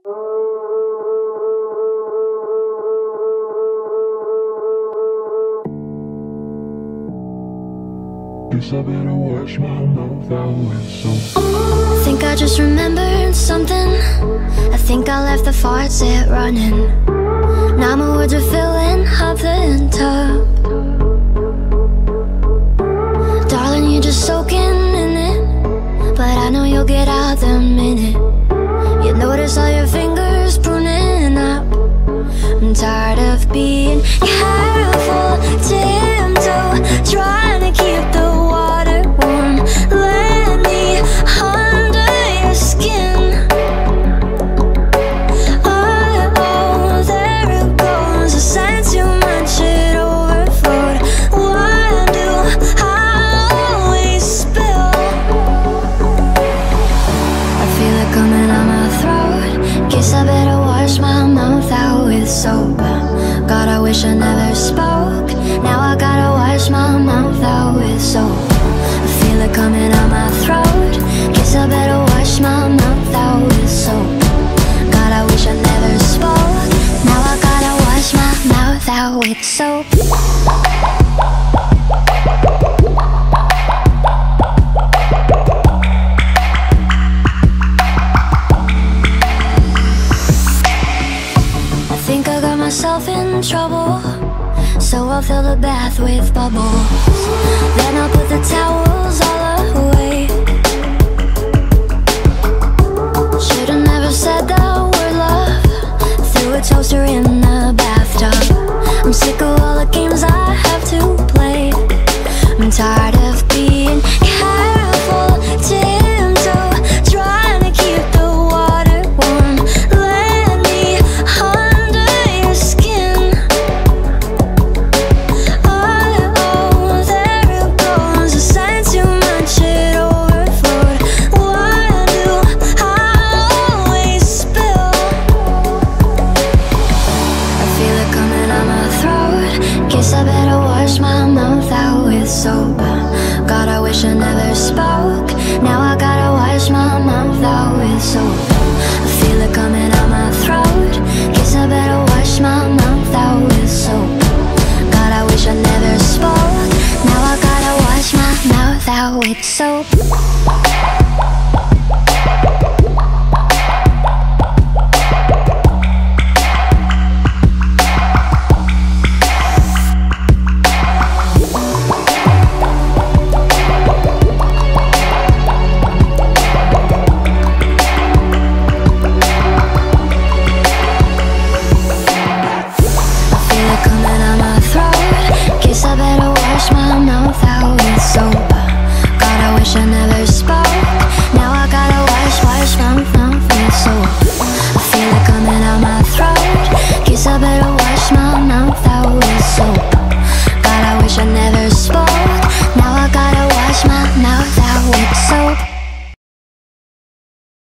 Guess I better wash my mouth out with soap. I think I just remembered something. I think I left the faucet running. Now my words are filling up the tub. Darling, you're just soaking in it, but I know you'll get out the minute you notice all your fingers pruning up. I'm tired of being careful, tiptoe, trying to keep the water warm. Let me under your skin. Oh, there it goes. I said too much, it overflowed. Why do I always spill? I feel it coming out my throat. Guess I better wash my mouth out with soap. God, I wish I never spoke. Now I gotta wash my mouth out with soap. I feel it coming out my throat. Guess I better wash my mouth out with soap. God, I wish I never spoke. Now I gotta wash my mouth out with soap. I think I got myself in trouble, so I'll fill the bath with bubbles. Then I'll put the towels all away. Should've never said that word love. Threw a toaster in the bathtub. I'm sick of all the games I have to play. I'm tired of being careful, tiptoe, trying to keep the water warm. Let me under your skin. Oh, there it goes. I said too much, it overflowed. Why do I always spill? I feel it coming out my throat. Guess I better wash my mouth out with soap. God, I wish I never spoke. Now I gotta wash my mouth out with soap. I feel it coming out my throat. Guess I better wash my mouth out with soap. God, I wish I never spoke. Now I gotta wash my mouth out with soap. Coming out my throat. Guess I better wash my mouth